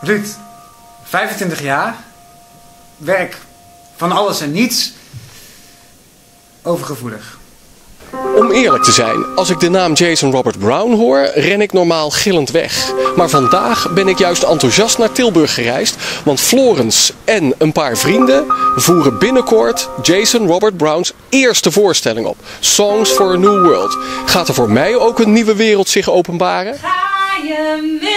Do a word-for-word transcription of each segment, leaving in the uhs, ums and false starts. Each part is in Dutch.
Ruud, vijfentwintig jaar, werk van alles en niets, overgevoelig. Om eerlijk te zijn, als ik de naam Jason Robert Brown hoor, ren ik normaal gillend weg. Maar vandaag ben ik juist enthousiast naar Tilburg gereisd, want Florence en een paar vrienden voeren binnenkort Jason Robert Brown's eerste voorstelling op. Songs for a New World. Gaat er voor mij ook een nieuwe wereld zich openbaren? Ga je mee?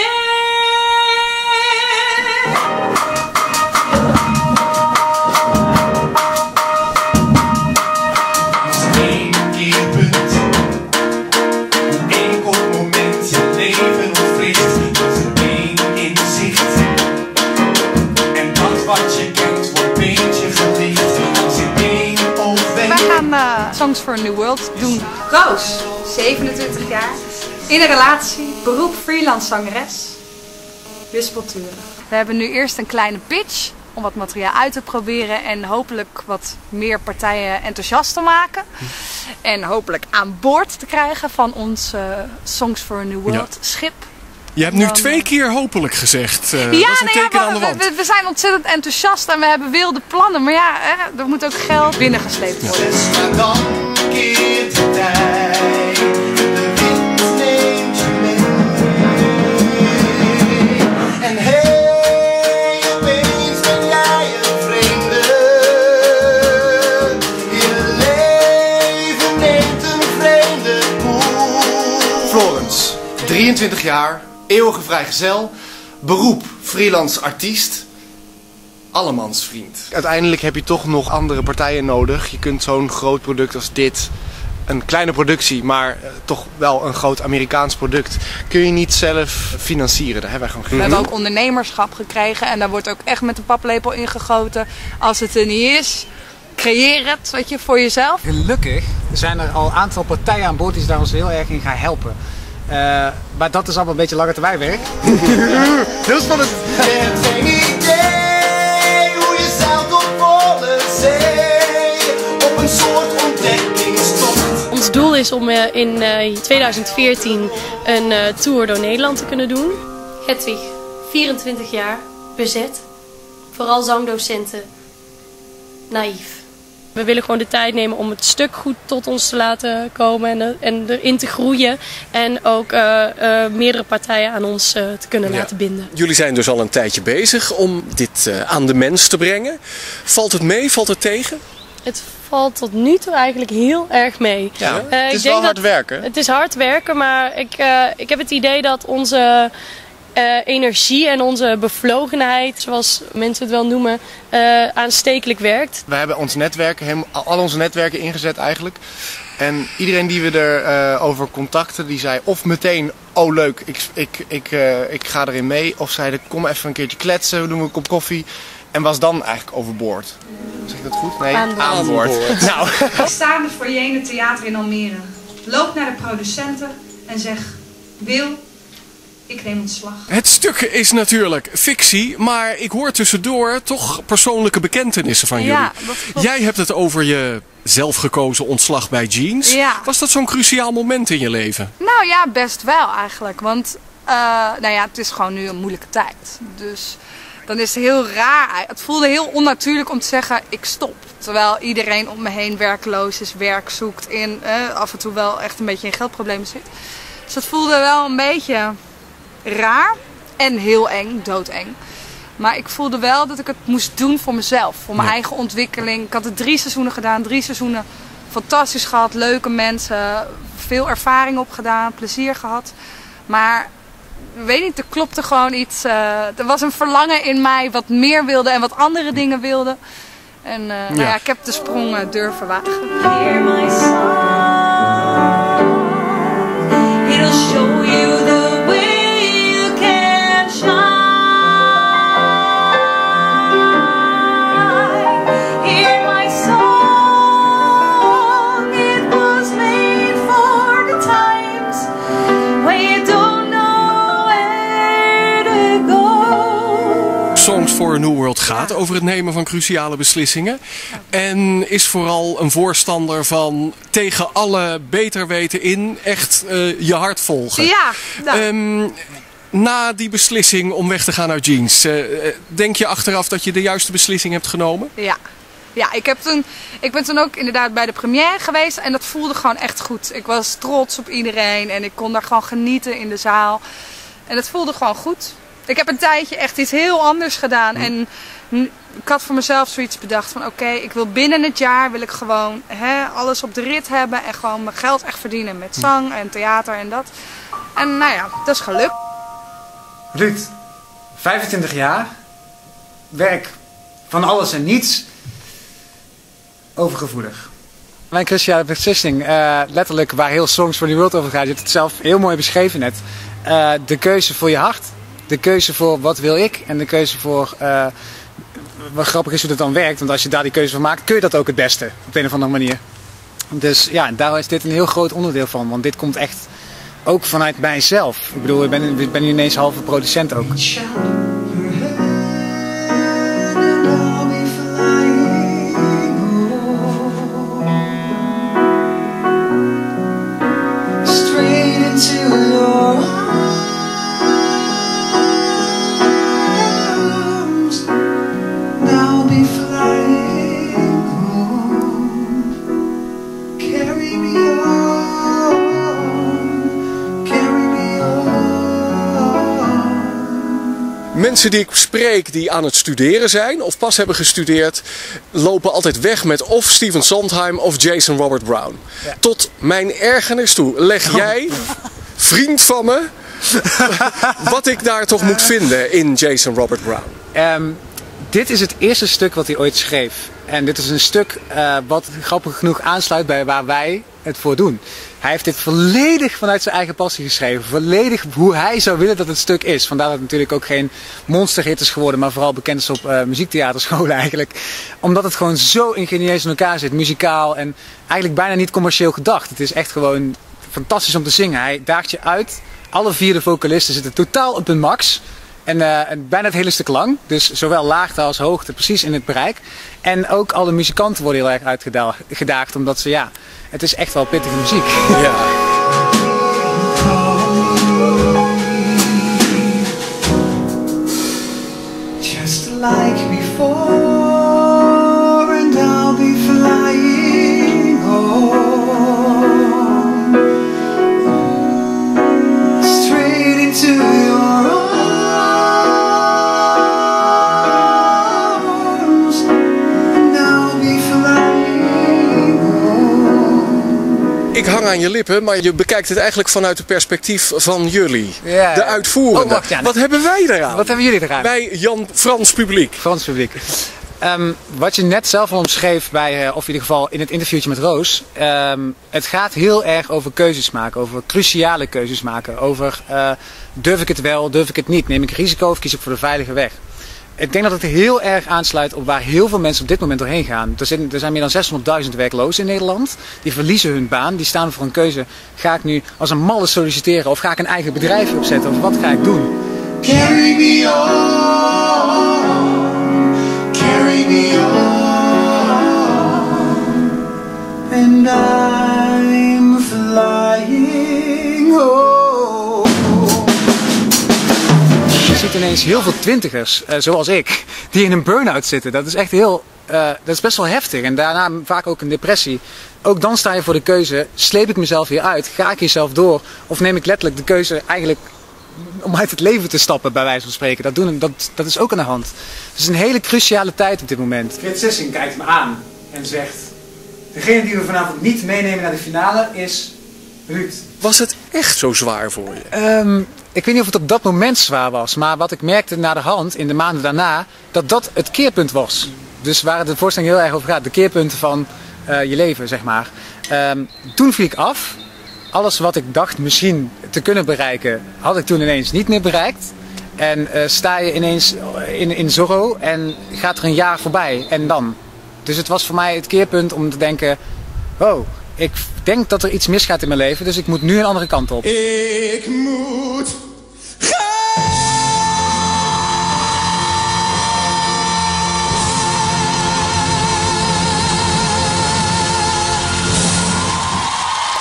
Songs for a New World doen. Roos, zevenentwintig jaar, in een relatie, beroep freelance zangeres, wispelturig. We hebben nu eerst een kleine pitch om wat materiaal uit te proberen en hopelijk wat meer partijen enthousiast te maken. En hopelijk aan boord te krijgen van ons uh, Songs for a New World ja. schip. Je hebt nu twee keer hopelijk gezegd. Uh, ja, dat is een nee, teken ja, aan de wand. We, we zijn ontzettend enthousiast en we hebben wilde plannen. Maar ja, hè, er moet ook geld binnengesleept worden. Ja. Dan keert de tijd, de wind neemt je mee. En hey, opeens ben jij een vreemde. Je leven neemt een vreemde koers. Florence, drieëntwintig jaar. Eeuwige vrijgezel, beroep freelance artiest, allemansvriend. Uiteindelijk heb je toch nog andere partijen nodig. Je kunt zo'n groot product als dit, een kleine productie, maar uh, toch wel een groot Amerikaans product, kun je niet zelf financieren. Daar hebben wij gewoon geen. We hebben ook ondernemerschap gekregen en daar wordt ook echt met de paplepel ingegoten. Als het er niet is, creëer het, weet je, voor jezelf. Gelukkig zijn er al een aantal partijen aan boord die daar ons heel erg in gaan helpen. Uh, maar dat is allemaal een beetje lange termijn werk. Heel spannend. Je hebt geen idee hoe je zeilt op volle zee, op een soort ontdekkingstocht. Ons doel is om uh, in uh, tweeduizend veertien een uh, tour door Nederland te kunnen doen. Hedwig, vierentwintig jaar, bezet. Vooral zangdocenten. Naïef. We willen gewoon de tijd nemen om het stuk goed tot ons te laten komen en, en erin te groeien. En ook uh, uh, meerdere partijen aan ons uh, te kunnen ja. laten binden. Jullie zijn dus al een tijdje bezig om dit uh, aan de mens te brengen. Valt het mee? Valt het tegen? Het valt tot nu toe eigenlijk heel erg mee. Ja, uh, het is ik wel denk hard dat, werken. Het is hard werken, maar ik, uh, ik heb het idee dat onze uh, energie en onze bevlogenheid, zoals mensen het wel noemen, uh, aanstekelijk werkt. We hebben ons netwerk, al onze netwerken ingezet eigenlijk. En iedereen die we erover uh, over contacten, die zei of meteen, oh leuk, ik, ik, ik, uh, ik ga erin mee. Of zeiden, kom even een keertje kletsen, we doen een kop koffie. En was dan eigenlijk overboord. Zeg ik dat goed? Nee, aan boord. Aan boord. Nou. Ik sta in de foyer in het theater in Almere. Loop naar de producenten en zeg, Wil, ik neem ontslag. Het stuk is natuurlijk fictie, maar ik hoor tussendoor toch persoonlijke bekentenissen van jullie. Ja, dat klopt. Jij hebt het over je zelfgekozen ontslag bij Jeans. Ja. Was dat zo'n cruciaal moment in je leven? Nou ja, best wel eigenlijk. Want uh, nou ja, het is gewoon nu een moeilijke tijd. Dus dan is het heel raar. Het voelde heel onnatuurlijk om te zeggen, ik stop. Terwijl iedereen om me heen werkloos is, werk zoekt in, uh, af en toe wel echt een beetje in geldproblemen zit. Dus dat voelde wel een beetje raar en heel eng, doodeng. Maar ik voelde wel dat ik het moest doen voor mezelf, voor mijn ja. eigen ontwikkeling. Ik had het drie seizoenen gedaan, drie seizoenen fantastisch gehad, leuke mensen, veel ervaring opgedaan, plezier gehad. Maar weet niet, er klopte gewoon iets. Uh, er was een verlangen in mij wat meer wilde en wat andere dingen wilde. En uh, ja. Nou ja, ik heb de sprong uh, durven wagen. Hear my song, it'll show you the way you can shine. Hear my song, it was made for the times when you don't know where to go. Songs for a New World gaat over het nemen van cruciale beslissingen. En is vooral een voorstander van tegen alle beter weten in echt uh, je hart volgen. Ja. Nou. Um, na die beslissing om weg te gaan uit Jeans, uh, denk je achteraf dat je de juiste beslissing hebt genomen? Ja. Ja, ik, heb toen, ik ben toen ook inderdaad bij de première geweest en dat voelde gewoon echt goed. Ik was trots op iedereen en ik kon daar gewoon genieten in de zaal. En dat voelde gewoon goed. Ik heb een tijdje echt iets heel anders gedaan en ik had voor mezelf zoiets bedacht van oké, okay, ik wil binnen het jaar wil ik gewoon hè, alles op de rit hebben en gewoon mijn geld echt verdienen met zang en theater en dat. En nou ja, dat is gelukt. Ruud, vijfentwintig jaar, werk van alles en niets, overgevoelig. Mijn cruciale beslissing, uh, letterlijk waar heel Songs for the World over gaat, je hebt het zelf heel mooi beschreven net. Uh, de keuze voor je hart, de keuze voor wat wil ik en de keuze voor, uh, wat grappig is hoe dat dan werkt, want als je daar die keuze van maakt, kun je dat ook het beste, op een of andere manier. Dus ja, daar is dit een heel groot onderdeel van, want dit komt echt ook vanuit mijzelf. Ik bedoel, ik ben, ik ben nu ineens halve producent ook. Mensen die ik spreek die aan het studeren zijn of pas hebben gestudeerd, lopen altijd weg met of Stephen Sondheim of Jason Robert Brown. Ja. Tot mijn ergernis toe. Leg jij, vriend van me, wat ik daar toch moet vinden in Jason Robert Brown? Um, dit is het eerste stuk wat hij ooit schreef. En dit is een stuk uh, wat grappig genoeg aansluit bij waar wij het voor doen. Hij heeft dit volledig vanuit zijn eigen passie geschreven. Volledig hoe hij zou willen dat het stuk is. Vandaar dat het natuurlijk ook geen monsterhit is geworden. Maar vooral bekend is op uh, muziektheaterscholen eigenlijk. Omdat het gewoon zo ingenieus in elkaar zit. Muzikaal en eigenlijk bijna niet commercieel gedacht. Het is echt gewoon fantastisch om te zingen. Hij daagt je uit. Alle vier de vocalisten zitten totaal op hun max. En, uh, en bijna het hele stuk lang. Dus zowel laagte als hoogte precies in het bereik. En ook alle muzikanten worden heel erg uitgedaagd. Omdat ze, ja, het is echt wel pittige muziek. Ja. Just like before, and I'll be flying home, straight into your arms, and I'll be flying home. Ik hang aan je lippen, maar je bekijkt het eigenlijk vanuit het perspectief van jullie. Ja. De uitvoerende. Oh, wacht, ja, wat hebben wij eraan? Wat hebben jullie eraan? Wij Jan Frans publiek. Frans publiek. Um, wat je net zelf al omschreef bij, uh, of in ieder geval in het interviewtje met Roos. Um, het gaat heel erg over keuzes maken, over cruciale keuzes maken. Over uh, durf ik het wel, durf ik het niet, neem ik risico of kies ik voor de veilige weg. Ik denk dat het heel erg aansluit op waar heel veel mensen op dit moment doorheen gaan. Er zijn, er zijn meer dan zeshonderdduizend werklozen in Nederland. Die verliezen hun baan. Die staan voor een keuze. Ga ik nu als een malle solliciteren? Of ga ik een eigen bedrijf opzetten? Of wat ga ik doen? Carry me on, carry me on, and I'm flying home. Je ziet ineens heel veel twintigers, uh, zoals ik, die in een burn-out zitten. Dat is echt heel, uh, dat is best wel heftig. En daarna vaak ook een depressie. Ook dan sta je voor de keuze, sleep ik mezelf hier uit? Ga ik hier zelf door? Of neem ik letterlijk de keuze eigenlijk om uit het leven te stappen, bij wijze van spreken? Dat, doen, dat, dat is ook aan de hand. Het is een hele cruciale tijd op dit moment. Frit Sissing kijkt me aan en zegt: degene die we vanavond niet meenemen naar de finale is Ruud. Was het echt zo zwaar voor je? Um, ik weet niet of het op dat moment zwaar was, maar wat ik merkte na de hand, in de maanden daarna, dat dat het keerpunt was. Dus waar de voorstelling heel erg over gaat, de keerpunten van uh, je leven, zeg maar. Um, toen viel ik af. Alles wat ik dacht misschien te kunnen bereiken, had ik toen ineens niet meer bereikt. En uh, sta je ineens in, in Zorro en gaat er een jaar voorbij. En dan? Dus het was voor mij het keerpunt om te denken: oh, ik denk dat er iets misgaat in mijn leven, dus ik moet nu een andere kant op. Ik moet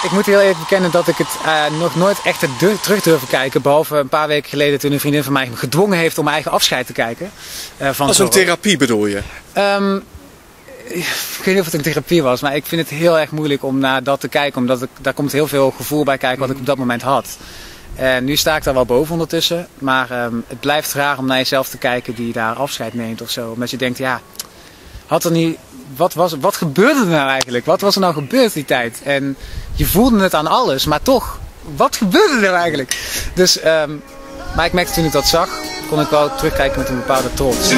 Ik moet heel eerlijk bekennen dat ik het uh, nog nooit echt heb du- terug durven kijken. Behalve een paar weken geleden toen een vriendin van mij me gedwongen heeft om mijn eigen afscheid te kijken. Uh, van Als een Zorro. therapie bedoel je? Um, ik weet niet of het een therapie was, maar ik vind het heel erg moeilijk om naar dat te kijken. Omdat ik, daar komt heel veel gevoel bij kijken wat ik op dat moment had. En nu sta ik daar wel boven ondertussen. Maar um, het blijft raar om naar jezelf te kijken die daar afscheid neemt of zo. Omdat je denkt, ja, had er niet... Wat, was, wat gebeurde er nou eigenlijk? Wat was er nou gebeurd die tijd? En je voelde het aan alles, maar toch, wat gebeurde er nou eigenlijk? Dus, um, maar ik merkte toen ik dat zag, kon ik wel terugkijken met een bepaalde trots.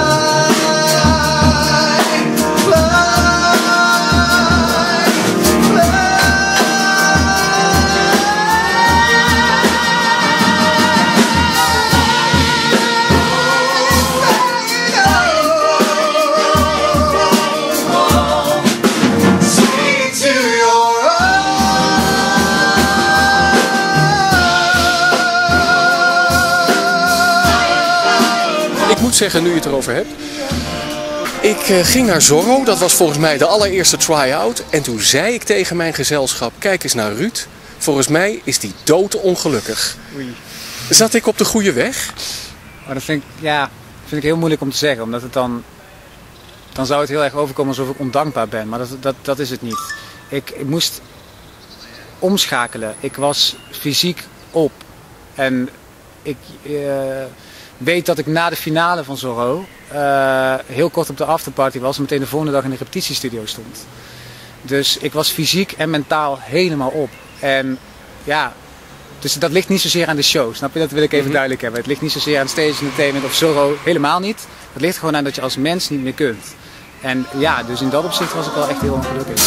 Ik moet zeggen, nu je het erover hebt. Ik uh, ging naar Zorro, dat was volgens mij de allereerste try-out. En toen zei ik tegen mijn gezelschap, kijk eens naar Ruud. Volgens mij is die doodongelukkig. Oei. Zat ik op de goede weg? Maar dat vind ik, ja, vind ik heel moeilijk om te zeggen, omdat het dan... Dan zou het heel erg overkomen alsof ik ondankbaar ben, maar dat, dat, dat is het niet. Ik, ik moest omschakelen. Ik was fysiek op. En ik uh, weet dat ik na de finale van Zorro uh, heel kort op de afterparty was en meteen de volgende dag in de repetitiestudio stond. Dus ik was fysiek en mentaal helemaal op. En ja, dus dat ligt niet zozeer aan de show, snap je? Dat wil ik even Mm-hmm. duidelijk hebben. Het ligt niet zozeer aan stage entertainment of Zorro, helemaal niet. Het ligt gewoon aan dat je als mens niet meer kunt. En ja, dus in dat opzicht was ik wel echt heel ongelukkig.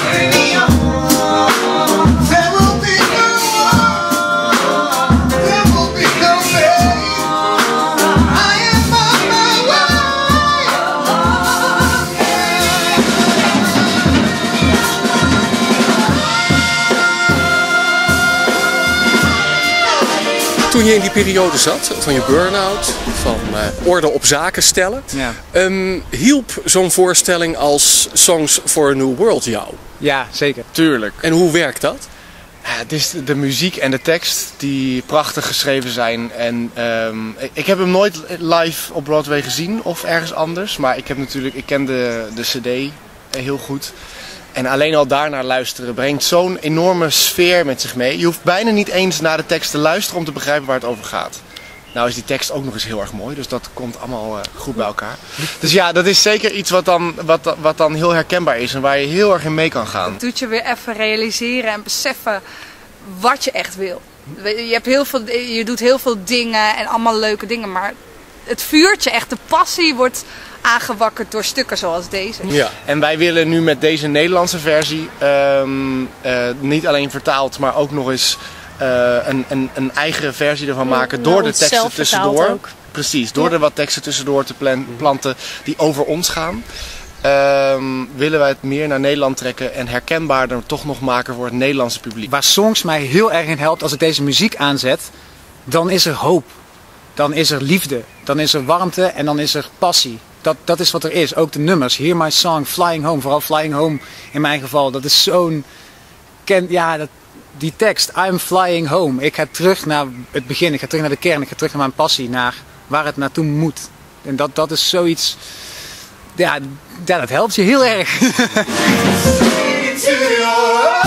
Toen je in die periode zat, van je burn-out, van uh, orde op zaken stellen, Ja. um, hielp zo'n voorstelling als Songs for a New World jou? Ja, zeker. Tuurlijk. En hoe werkt dat? Ja, het is de muziek en de tekst die prachtig geschreven zijn. En um, ik heb hem nooit live op Broadway gezien of ergens anders. Maar ik heb natuurlijk, ik ken de, de cd heel goed. En alleen al daarnaar luisteren brengt zo'n enorme sfeer met zich mee. Je hoeft bijna niet eens naar de tekst te luisteren om te begrijpen waar het over gaat. Nou is die tekst ook nog eens heel erg mooi, dus dat komt allemaal uh, goed bij elkaar. Dus ja, dat is zeker iets wat dan, wat, wat dan heel herkenbaar is en waar je heel erg in mee kan gaan. Het doet je weer even realiseren en beseffen wat je echt wil. Je, hebt heel veel, je doet heel veel dingen en allemaal leuke dingen, maar het vuurtje, echt de passie wordt aangewakkerd door stukken zoals deze. Ja. En wij willen nu met deze Nederlandse versie um, uh, niet alleen vertaald, maar ook nog eens uh, een, een, een eigen versie ervan maken door de teksten tussendoor. Ook. Precies, door Ja. er wat teksten tussendoor te plan- planten die over ons gaan. Um, willen wij het meer naar Nederland trekken en herkenbaarder toch nog maken voor het Nederlandse publiek. Waar Songs mij heel erg in helpt als ik deze muziek aanzet, dan is er hoop. Dan is er liefde, dan is er warmte en dan is er passie. Dat, dat is wat er is. Ook de nummers. Hear My Song, Flying Home. Vooral Flying Home in mijn geval. Dat is zo'n... Ken, ja, dat, die tekst. I'm flying home. Ik ga terug naar het begin. Ik ga terug naar de kern. Ik ga terug naar mijn passie. Naar waar het naartoe moet. En dat, dat is zoiets... Ja, ja, dat helpt je heel erg.